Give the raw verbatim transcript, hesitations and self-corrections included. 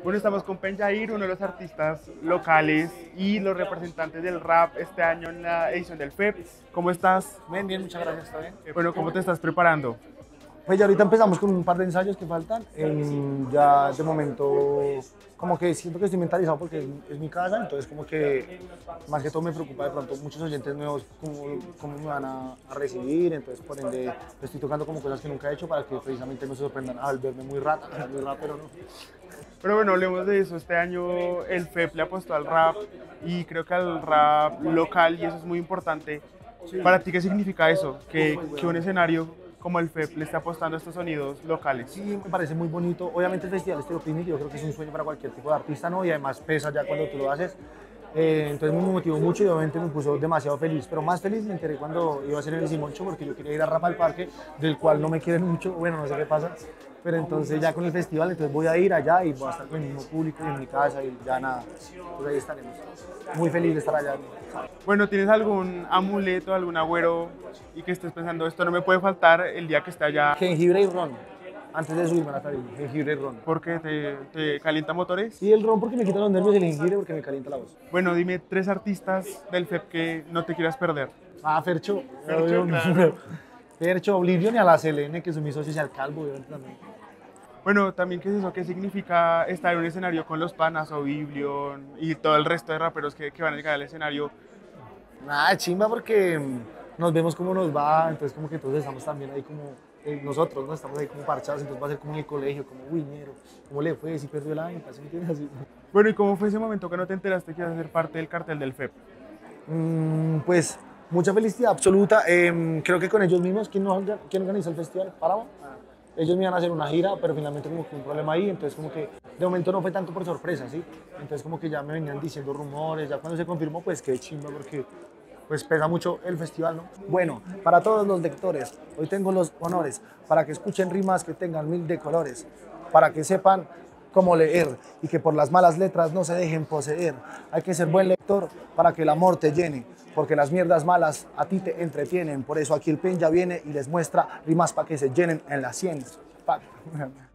Bueno, estamos con Penjair, uno de los artistas locales y los representantes del rap este año en la edición del F E P. ¿Cómo estás? Bien, bien, muchas gracias, está bien. Bueno, ¿cómo te estás preparando? Pues ya ahorita empezamos con un par de ensayos que faltan. Eh, ya de momento, como que siento que estoy mentalizado porque es, es mi casa, entonces como que más que todo me preocupa de pronto muchos oyentes nuevos, cómo, cómo me van a, a recibir, entonces por ende estoy tocando como cosas que nunca he hecho para que precisamente me sorprendan al verme muy rata, muy rapero, ¿no? Pero bueno, hablemos de eso. Este año el F E P le apostó al rap y creo que al rap local y eso es muy importante. ¿Para ti qué significa eso? Que, que un escenario como el F E P le está apostando a estos sonidos locales. Sí, me parece muy bonito. Obviamente el Festival Estéreo Picnic yo creo que es un sueño para cualquier tipo de artista, ¿no? Y además pesa ya cuando tú lo haces. Eh, entonces me motivó mucho y obviamente me puso demasiado feliz, pero más feliz me enteré cuando iba a hacer el Simoncho porque yo quería ir a Rap al Parque, del cual no me quieren mucho, bueno, no sé qué pasa, pero entonces ya con el festival, entonces voy a ir allá y voy a estar con el mismo público y en mi casa y ya nada, pues ahí estaremos. Muy feliz de estar allá. Bueno, ¿tienes algún amuleto, algún agüero y que estés pensando, esto no me puede faltar el día que esté allá? Jengibre y ron, antes de subirme a la tarima, jengibre y ron. ¿Porque te, te calienta motores? Y el ron porque me quita los nervios y el jengibre porque me calienta la voz. Bueno, dime tres artistas del F E P que no te quieras perder. Ah, Fercho. Fercho, claro. Fercho, Oblivion y a la Selene, que son mis socios, y al Calvo, obviamente también. Bueno, también qué es eso, qué significa estar en un escenario con los panas o Biblion y todo el resto de raperos que, que van a llegar al escenario. Nada, chimba porque nos vemos cómo nos va, entonces como que todos estamos también ahí como eh, nosotros, ¿no? Estamos ahí como parchados, entonces va a ser como en el colegio, como, uy, ñero, ¿cómo le fue? Si perdió el año, ¿sí me entiendes? Así. Bueno, ¿y cómo fue ese momento que no te enteraste que ibas a ser parte del cartel del F E P? Mm, pues mucha felicidad absoluta. Eh, creo que con ellos mismos, ¿quién, nos, quién organizó el festival? Páramo. Ellos me iban a hacer una gira, pero finalmente como que un problema ahí, entonces como que de momento no fue tanto por sorpresa, ¿sí? Entonces como que ya me venían diciendo rumores, ya cuando se confirmó, pues qué chimba porque pues pesa mucho el festival, ¿no? Bueno, para todos los lectores, hoy tengo los honores para que escuchen rimas que tengan mil de colores, para que sepan cómo leer y que por las malas letras no se dejen poseer. Hay que ser buen lector para que el amor te llene, porque las mierdas malas a ti te entretienen. Por eso aquí el Pen ya viene y les muestra rimas para que se llenen en las sienes.